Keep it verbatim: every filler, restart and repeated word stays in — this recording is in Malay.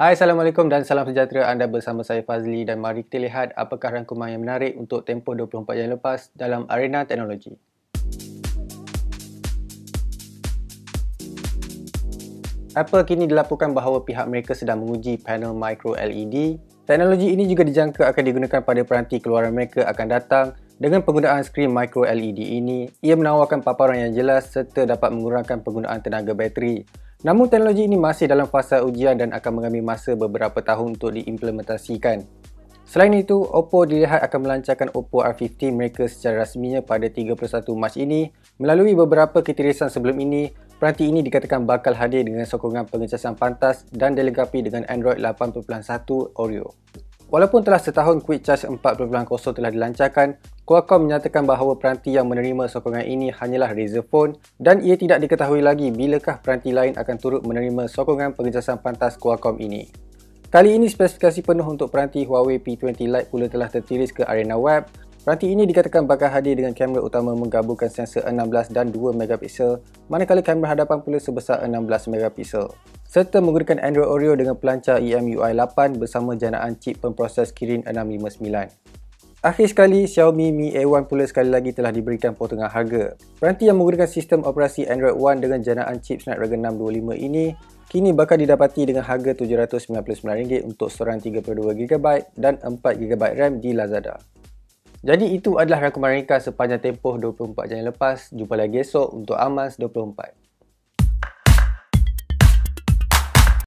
Hai, Assalamualaikum dan salam sejahtera. Anda bersama saya Fazli dan mari kita lihat apakah rangkuman yang menarik untuk tempoh dua puluh empat jam lepas dalam arena teknologi. Apple kini dilaporkan bahawa pihak mereka sedang menguji panel micro L E D. Teknologi ini juga dijangka akan digunakan pada peranti keluaran mereka akan datang. Dengan penggunaan skrin micro L E D ini, ia menawarkan paparan yang jelas serta dapat mengurangkan penggunaan tenaga bateri. Namun teknologi ini masih dalam fasa ujian dan akan mengambil masa beberapa tahun untuk diimplementasikan. Selain itu, Oppo dilihat akan melancarkan Oppo R lima belas mereka secara rasminya pada tiga puluh satu Mac ini. Melalui beberapa ketirisan sebelum ini, peranti ini dikatakan bakal hadir dengan sokongan pengecasan pantas dan dilengkapi dengan Android lapan titik satu Oreo. Walaupun telah setahun Quick Charge empat titik kosong telah dilancarkan, Qualcomm menyatakan bahawa peranti yang menerima sokongan ini hanyalah Razer Phone dan ia tidak diketahui lagi bilakah peranti lain akan turut menerima sokongan pengecasan pantas Qualcomm ini. Kali ini spesifikasi penuh untuk peranti Huawei P dua puluh Lite pula telah tertulis ke arena web. Peranti ini dikatakan bakal hadir dengan kamera utama menggabungkan sensor enam belas dan dua megapiksel, manakala kamera hadapan pula sebesar enam belas megapiksel. Serta menggunakan Android Oreo dengan pelancar E M U I lapan bersama janaan chip pemproses Kirin enam lima sembilan. Akhir sekali, Xiaomi Mi A satu pula sekali lagi telah diberikan potongan harga. Peranti yang menggunakan sistem operasi Android One dengan janaan chip Snapdragon enam dua lima ini kini bakal didapati dengan harga tujuh ratus sembilan puluh sembilan ringgit untuk seorang tiga puluh dua giga byte dan empat giga byte RAM di Lazada. Jadi itu adalah rangkuman ringkas sepanjang tempoh dua puluh empat jam lepas. Jumpa lagi esok untuk Amaz dua puluh empat.